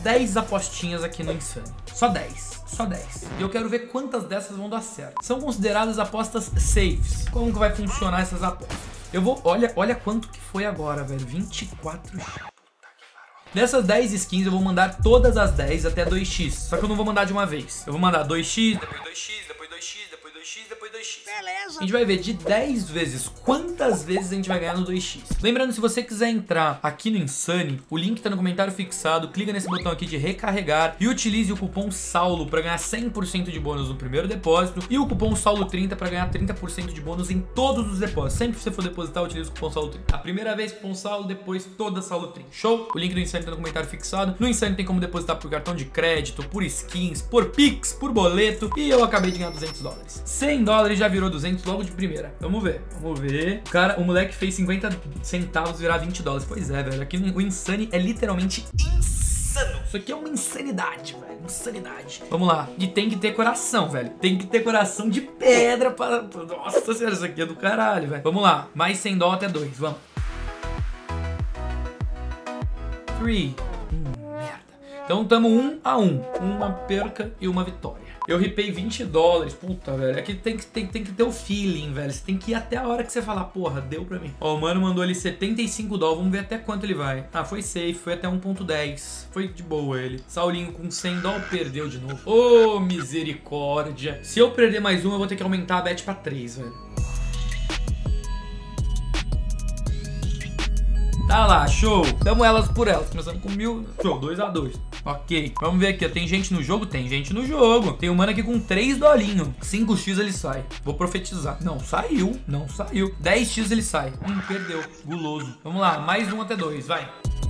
10 apostinhas aqui no Insane. Só 10. Só 10. E eu quero ver quantas dessas vão dar certo. São consideradas apostas safes. Como que vai funcionar essas apostas? Eu vou... Olha quanto que foi agora, velho. 24... Dessas 10 skins eu vou mandar todas as 10 até 2x. Só que eu não vou mandar de uma vez. Eu vou mandar 2x, depois 2x, depois 2x, depois 2x, depois 2x. Beleza. A gente vai ver de 10 vezes quantas vezes a gente vai ganhar no 2x. Lembrando, se você quiser entrar aqui no Insane, o link tá no comentário fixado. Clica nesse botão aqui de recarregar e utilize o cupom SAULO pra ganhar 100% de bônus no primeiro depósito. E o cupom SAULO30 pra ganhar 30% de bônus em todos os depósitos. Sempre que você for depositar, utilize o cupom SAULO30. A primeira vez cupom SAULO, depois toda SAULO30. Show? O link do Insane tá no comentário fixado. No Insane tem como depositar por cartão de crédito, por skins, por Pix, por boleto. E eu acabei de ganhar $200. 100 dólares já virou 200 logo de primeira. Vamos ver, vamos ver. O moleque fez 50 centavos virar 20 dólares. Pois é, velho. Aqui o Insane é literalmente insano. Isso aqui é uma insanidade, velho. Insanidade. Vamos lá. E tem que ter coração, velho. Tem que ter coração de pedra para... Nossa senhora, isso aqui é do caralho, velho. Vamos lá. Mais 100 dólares até 2. Vamos. 3. Merda. Então tamo 1 a 1. Uma perca e uma vitória. Eu ripei 20 dólares. Puta, velho. Aqui tem que ter o feeling, velho. Você tem que ir até a hora que você falar, porra, deu pra mim. Ó, o mano mandou ali 75 dólares. Vamos ver até quanto ele vai. Ah, foi safe. Foi até 1.10. Foi de boa ele. Saulinho com 100 dólares perdeu de novo. Ô, misericórdia. Se eu perder mais uma, eu vou ter que aumentar a bet pra 3, velho. Tá lá, show. Damos elas por elas. Começamos com 1000. Show, 2 a 2. Ok. Vamos ver aqui, ó. Tem gente no jogo? Tem gente no jogo. Tem um mano aqui com 3 dolinhos. 5x ele sai. Vou profetizar. Não, saiu. Não saiu. 10x ele sai. Perdeu. Guloso. Vamos lá, mais 1 até 2. Vai.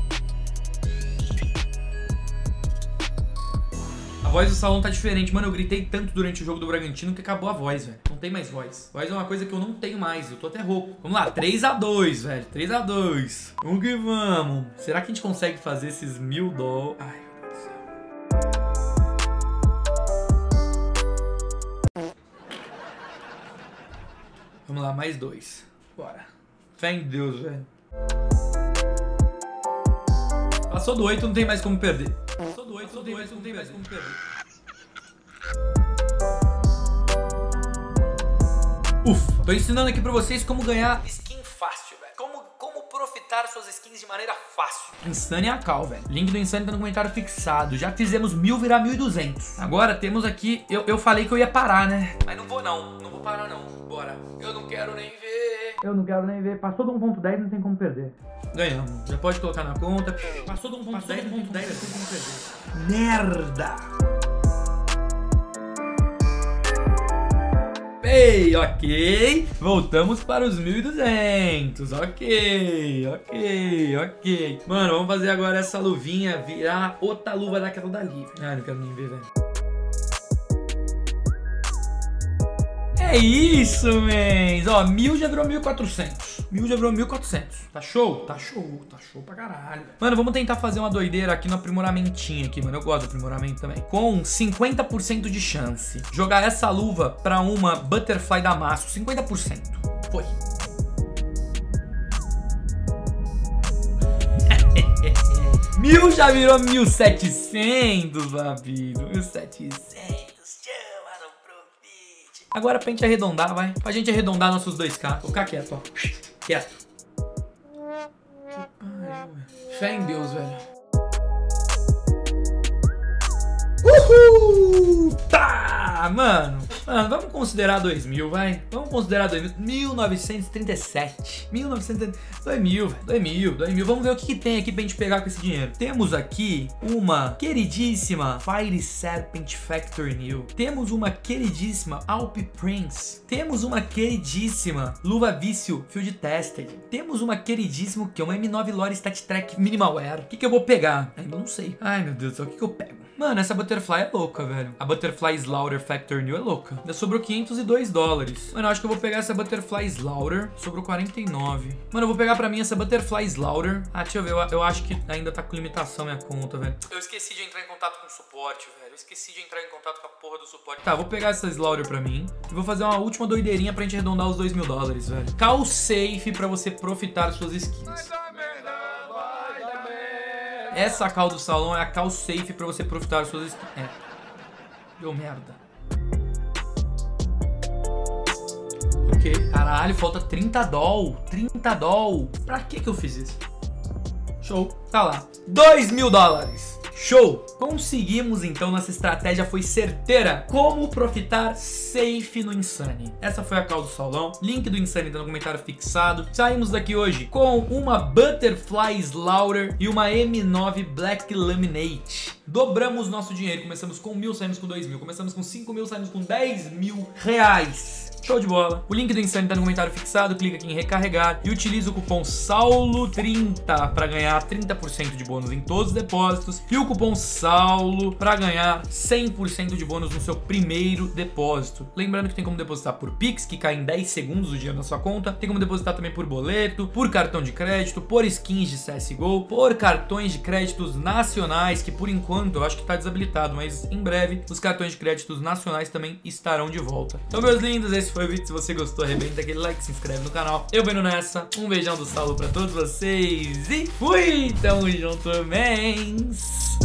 A voz do salão tá diferente. Mano, eu gritei tanto durante o jogo do Bragantino que acabou a voz, velho. Não tem mais voz. Voz é uma coisa que eu não tenho mais. Eu tô até rouco. Vamos lá, 3 a 2, velho. 3 a 2. Vamos que vamos. Será que a gente consegue fazer esses 1000 dólares? Ai, meu Deus do céu. Vamos lá, mais 2. Bora. Fé em Deus, velho. Passou do 8, não tem mais como perder. Passou do 8, não tem mais como perder. Ufa. Tô ensinando aqui pra vocês como ganhar skin fácil, velho. Como profitar suas skins de maneira fácil. Insane é a cal, velho. Link do Insane tá no comentário fixado. Já fizemos 1000 virar 1200. Agora temos aqui... Eu falei que eu ia parar, né? Mas não vou não. Não vou parar não. Bora. Eu não quero nem ver. Eu não quero nem ver. Passou do 1.10, não tem como perder. Ganhamos. Já pode colocar na conta. Passou do 1.10, não tem como perder. Merda! Ei, ok. Voltamos para os 1200. Ok. Mano, vamos fazer agora essa luvinha virar outra luva daquela dali. Ah, não quero nem ver, velho. É isso, mens. Ó, 1000 já virou 1400. 1000 já virou 1400. Tá show? Tá show. Tá show pra caralho. Mano, vamos tentar fazer uma doideira aqui no aprimoramentinho aqui, mano. Eu gosto do aprimoramento também. Com 50% de chance. Jogar essa luva pra uma Butterfly da Maço. 50%. Foi. Mil já virou 1700, amigo. 1700. Agora pra gente arredondar, vai. Pra gente arredondar nossos 2K. Vou ficar quieto, ó. Quieto. Fé em Deus, velho. Uhul! Tá, mano. Mano, vamos considerar 2000, vai. Vamos considerar 2000. 1937. 1930. 2000, velho. 2000. Vamos ver o que tem aqui pra gente pegar com esse dinheiro. Temos aqui uma queridíssima Fire Serpent Factor New. Temos uma queridíssima Alp Prince. Temos uma queridíssima Luva Vício Field Tested. Temos uma queridíssima que é uma M9 Lore Stat Track Minimal Wear. O que eu vou pegar? Ainda não sei. Ai, meu Deus do céu. O que eu pego? Mano, essa Butterfly é louca, velho. A Butterfly Slaughter Factor New é louca. Ainda sobrou 502 dólares. Mano, eu acho que eu vou pegar essa Butterfly Slaughter. Sobrou 49. Mano, eu vou pegar pra mim essa Butterfly Slaughter. Ah, deixa eu ver. Eu acho que ainda tá com limitação minha conta, velho. Eu esqueci de entrar em contato com o suporte, velho. Eu esqueci de entrar em contato com a porra do suporte. Tá, vou pegar essa Slaughter pra mim. E vou fazer uma última doideirinha pra gente arredondar os 2000 dólares, velho. Call safe pra você profitar suas skins. Essa call do salão é a call safe pra você profitar as suas skins. É. Deu merda. Ok. Caralho, falta 30 doll. 30 doll. Pra que eu fiz isso? Show. Tá lá. 2 mil dólares. Show! Conseguimos então, nossa estratégia foi certeira. Como profitar safe no Insane. Essa foi a call do salão. Link do Insane tá no comentário fixado. Saímos daqui hoje com uma Butterfly Slaughter e uma M9 Black Laminate. Dobramos nosso dinheiro. Começamos com 1.000, saímos com 2.000. Começamos com 5.000, saímos com 10 mil reais. Show de bola. O link do Insane tá no comentário fixado. Clica aqui em recarregar e utiliza o cupom SAULO30 para ganhar 30% de bônus em todos os depósitos e o cupom SAULO para ganhar 100% de bônus no seu primeiro depósito. Lembrando que tem como depositar por Pix, que cai em 10 segundos o dinheiro na sua conta. Tem como depositar também por boleto, por cartão de crédito, por skins de CSGO, por cartões de créditos nacionais, que por enquanto eu acho que tá desabilitado, mas em breve os cartões de créditos nacionais também estarão de volta. Então, meus lindos, esse foi o vídeo. Se você gostou, arrebenta aquele like, se inscreve no canal. Eu vendo nessa. Um beijão do Saulo pra todos vocês e fui! Tamo junto, mens!